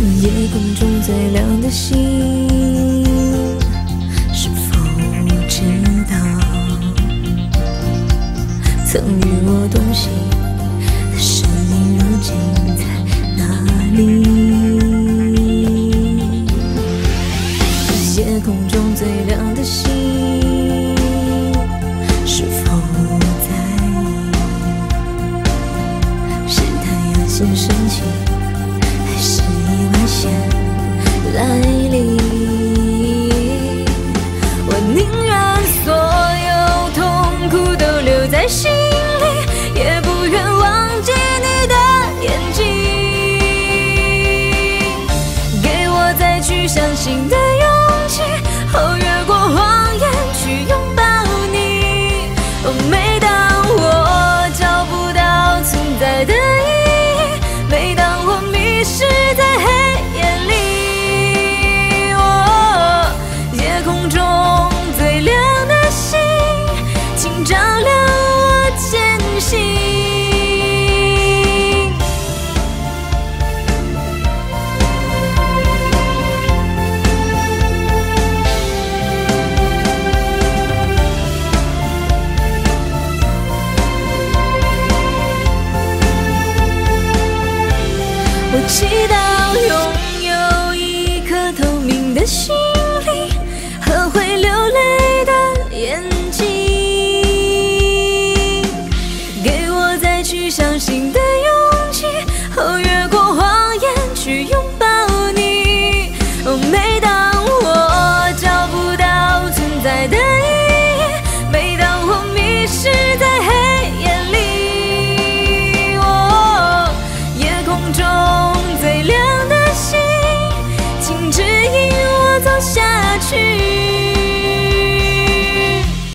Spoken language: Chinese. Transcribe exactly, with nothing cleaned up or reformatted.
夜空中最亮的星，是否知道曾与我同行的身影如今在哪里？夜空中最亮的星，是否在意？是太阳先升起，还是意外先来临？我宁愿所有痛苦都留在心里，也不愿忘记你的眼睛。给我再去相信的勇气，哦，越过谎言去拥抱你。哦，每当我找不到存在的意义，每当我迷失在黑夜里，哦，夜空中最亮的星，请照亮我前行。我祈祷永